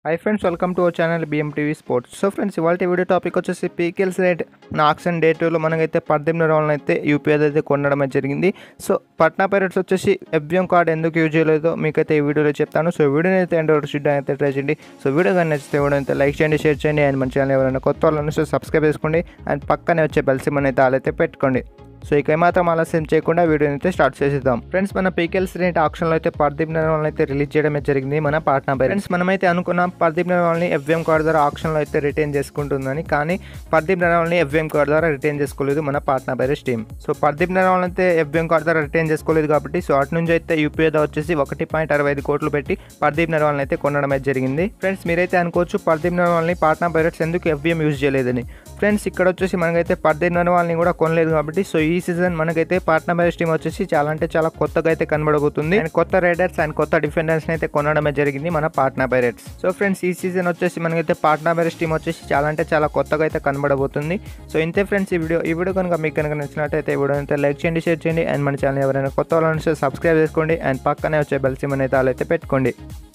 High friends, welcome to our channel BMTV sports. So friends, ఇవాళ video topic వచ్చేసి PKL's rate auction day 2లో మనకైతే 18 రౌండ్లు అయితే యూపీఐ అయితే కొనడం జరిగింది. సో పట్నా పైరేట్స్ వచ్చేసి FBM కార్డ్ ఎందుకు యూజ్ చేయలేదో మీకైతే ఈ వీడియోలో చెప్తాను. సో వీడియోని అయితే ఎండ్ వరకు చూడడానికి అయితే ట్రై చేయండి. సో వీడియో కానీ నచ్చితే వీడియో అయితే లైక్ చేయండి, షేర్ చేయండి. అండ్ మన ఛానల్ ఎవరైనా కొత్త వాళ్ళని సో సబ్స్క్రైబ్ చేసుకోండి. అండ్ పక్కనే వచ్చే బెల్ సింబల్ అయితే ఆలైతే పెట్టుకోండి. సో ఇక ఏమాత్రం ఆలస్యం చేయకుండా వీడియోని అయితే స్టార్ట్ చేసేద్దాం. ఫ్రెండ్స్, మన పీకేఎల్స్ రేట్ ఆప్షన్లో అయితే 18 రౌండ్లు అయితే రిలీజ్ చేయడమే జరిగింది మన పాట్నా పైరేట్స్. ఫ్రెండ్స్, మనమైతే అనుకున్నాం 18 రౌండ్ని FBM కార్డ్ ద్వారా ఆప్షన్లో అయితే రిటైన్ చేసుకుంటుందని, కానీ 18 రౌండ్ని FBM కార్డ్ ద్వారా రిటైన్ చేసుకోలేదు మన పాట్నా పైరేట్స్ టీమ్. సో 18 రౌండ్లు అయితే FBM కార్డ్ ద్వారా రిటైన్ చేసుకోలేదు కాబట్టి సో అటు నుంచి అయితే యూపీఐ వచ్చేసి 1.65 కోట్లు పెట్టి 18 రౌండ్లు అయితే కొనడం అయితే జరిగింది. ఫ్రెండ్స్, మీరైతే అనుకోవచ్చు 18 రౌండ్ని పాట్నా పైరేట్స్ ఎందుకు FBM యూజ్ చేయలేదని. ఫ్రెండ్స్, ఇక్కడ వచ్చేసి మనకైతే 18 రౌండ్ని కూడా కొనలేదు కాబట్టి సో ఈ సీజన్ మనకైతే పాట్నా పైరేట్స్ టీమ్ వచ్చేసి చాలా కొత్తగా అయితే కనబడబోతుంది. అండ్ కొత్త రైడర్స్ అండ్ కొత్త డిఫెండర్స్ అయితే కొనడమే జరిగింది మన పాట్నా పైరేట్స్. సో ఫ్రెండ్స్, ఈ సీజన్ వచ్చేసి మనకైతే పాట్నా పైరేట్స్ టీమ్ వచ్చేసి చాలా కొత్తగా అయితే కనబడబోతుంది. సో ఇంతే ఫ్రెండ్స్, ఈ వీడియో కనుక మీకు కనుక నచ్చినట్టయితే వీడియో అయితే లైక్ చేయండి, షేర్ చేయండి. అండ్ మన ఛానల్ ఎవరైనా కొత్త వాళ్ళని సబ్స్క్రైబ్ చేసుకోండి. అండ్ పక్కనే వచ్చే బెల్ సింబల్ అయితే పెట్టుకోండి.